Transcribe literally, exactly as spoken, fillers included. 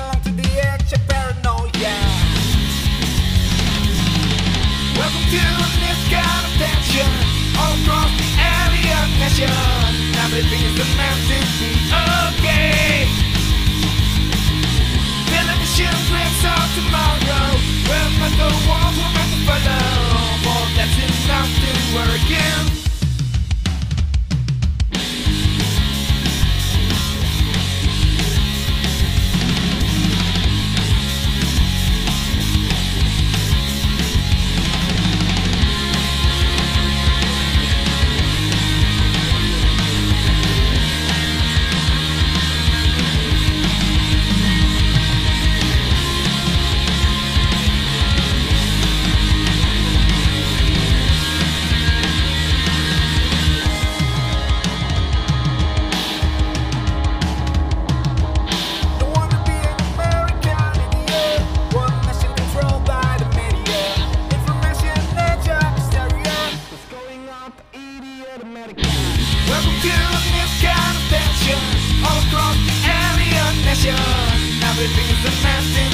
belong to the edge of paranoia. Welcome to this kind of tension all across the alien nation. Everything is meant to be okay. Television dreams of tomorrow. Well, but the walls will make the follow. For that's enough to work in. Welcome to this kind of tension all across the alien nation. Everything is a mess.